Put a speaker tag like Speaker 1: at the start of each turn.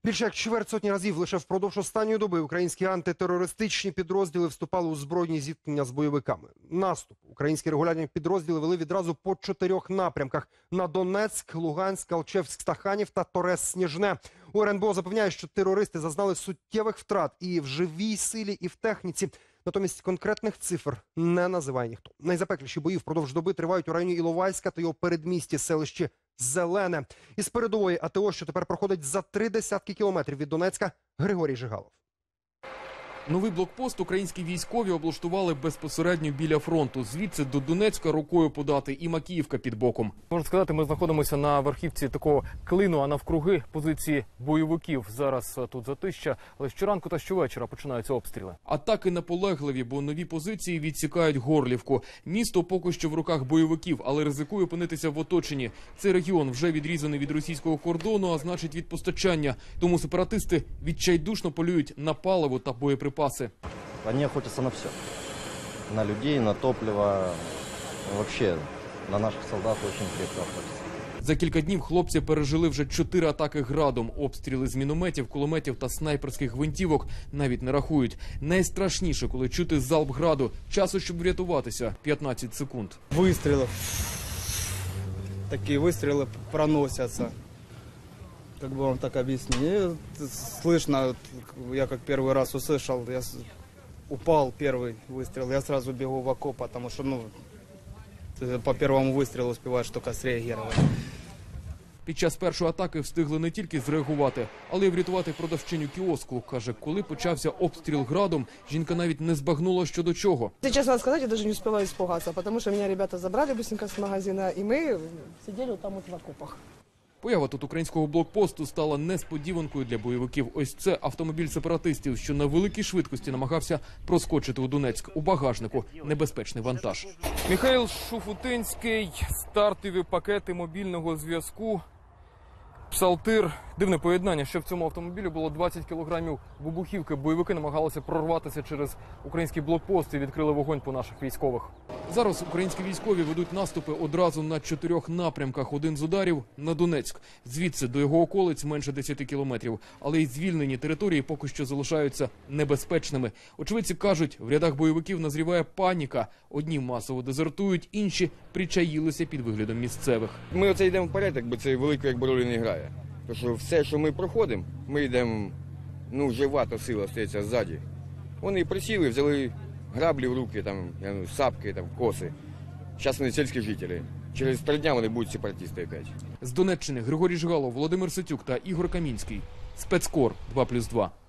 Speaker 1: Більше як чверть сотні разів лише впродовж останньої доби українські антитерористичні підрозділи вступали у збройні зіткнення з бойовиками. Наступ українські регулярні підрозділи вели відразу по 4 напрямках – на Донецьк, Луганськ, Алчевськ-Стаханів та Торез-Сніжне. У РНБО запевняє, що терористи зазнали суттєвих втрат і в живій силі, і в техніці. Натомість конкретних цифр не називає ніхто. Найзапекліші бої впродовж доби тривають у районі Іловайська та його передмісті, селищі Зелене. Із передової АТО, що тепер проходить за 30 кілометрів від Донецька, Григорій Жигалов.
Speaker 2: Новий блокпост українські військові облаштували безпосередньо біля фронту. Звідси до Донецька рукою подати і Макіївка під боком.
Speaker 3: Можна сказати, ми знаходимося на верхівці такого клину, а навкруги позиції бойовиків. Зараз тут затища, але щоранку та щовечора починаються обстріли.
Speaker 2: Атаки наполегливі, бо нові позиції відсікають Горлівку. Місто поки що в руках бойовиків, але ризикує опинитися в оточенні. Цей регіон вже відрізаний від російського кордону, а значить від постачання. Тому сепаратисти відчайдушно полюють на паливо та боєприпаси.
Speaker 4: Они охотятся на все. На людей, на топливо. Вообще, на наших солдат очень крепко охотятся.
Speaker 2: За кілька днів хлопці пережили вже 4 атаки градом. Обстріли з мінометів, кулеметів та снайперських гвинтівок навіть не рахують. Найстрашніше, коли чути залп граду. Часу, щоб врятуватися – 15 секунд.
Speaker 5: Выстрелы. Такие выстрелы проносятся. Как бы вам так объяснить? И слышно, я как первый раз услышал, упал первый выстрел, я сразу бегу в окоп, потому что, ты по первому выстрелу успеваешь только среагировать.
Speaker 2: Під час першої атаки встигли не тільки зреагувати, але й врятувати продавчиню кіоску. Каже, коли почався обстріл градом, жінка навіть не збагнула, що до чого.
Speaker 6: Честно сказать, я даже не успела испугаться, потому что меня ребята забрали быстренько с магазина, и мы сидели вот там вот в окопах.
Speaker 2: Поява тут українського блокпосту стала несподіванкою для бойовиків. Ось це автомобіль сепаратистів, що на великій швидкості намагався проскочити у Донецьк. У багажнику небезпечний вантаж.
Speaker 3: Михайло Шуфутинський, стартові пакети мобільного зв'язку, псалтир. Дивне поєднання, що в цьому автомобілі було 20 кілограмів вибухівки. Бойовики намагалися прорватися через український блокпост і відкрили вогонь по наших військових.
Speaker 2: Зараз українські військові ведуть наступи одразу на 4 напрямках. Один з ударів – на Донецьк. Звідси до його околиць менше 10 кілометрів. Але й звільнені території поки що залишаються небезпечними. Очевидці кажуть, в рядах бойовиків назріває паніка. Одні масово дезертують, інші причаїлися під виглядом місцевих.
Speaker 7: Ми оце йдемо вперед, якби це великої ролі не грає. Тому що все, що ми проходимо, ми йдемо, жива та сила стається ззаді. Вони присіли, взяли граблі в руки, сапки, коси. Зараз вони сільські жителі. Через 3 дні вони будуть сепаратисти опять.
Speaker 2: З Донеччини Григорій Жигалов, Володимир Ситюк та Ігор Камінський. Спецкор 2+2.